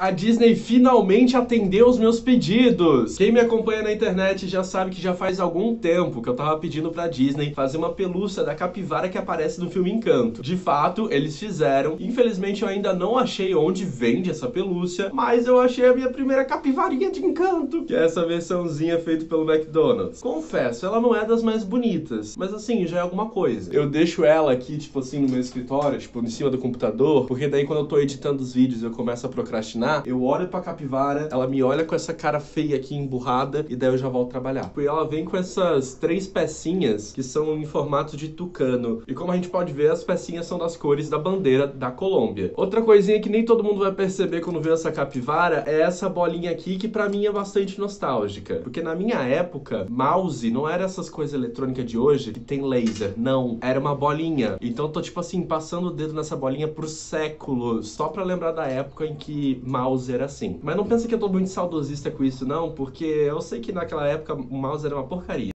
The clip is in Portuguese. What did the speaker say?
A Disney finalmente atendeu os meus pedidos! Quem me acompanha na internet já sabe que já faz algum tempo que eu tava pedindo pra Disney fazer uma pelúcia da capivara que aparece no filme Encanto. De fato, eles fizeram. Infelizmente, eu ainda não achei onde vende essa pelúcia, mas eu achei a minha primeira capivarinha de Encanto, que é essa versãozinha feita pelo McDonald's. Confesso, ela não é das mais bonitas, mas assim, já é alguma coisa. Eu deixo ela aqui, tipo assim, no meu escritório, tipo, em cima do computador, porque daí quando eu tô editando os vídeos e eu começo a procrastinar, eu olho pra capivara, ela me olha com essa cara feia aqui emburrada e daí eu já volto trabalhar. E ela vem com essas 3 pecinhas que são em formato de tucano. E como a gente pode ver, as pecinhas são das cores da bandeira da Colômbia. Outra coisinha que nem todo mundo vai perceber quando vê essa capivara é essa bolinha aqui que pra mim é bastante nostálgica. Porque na minha época, mouse não era essas coisas eletrônicas de hoje que tem laser. Não, era uma bolinha. Então eu tô tipo assim, passando o dedo nessa bolinha por séculos, só pra lembrar da época em que mouse era assim. Mas não pensa que eu tô muito saudosista com isso não, porque eu sei que naquela época o mouse era uma porcaria.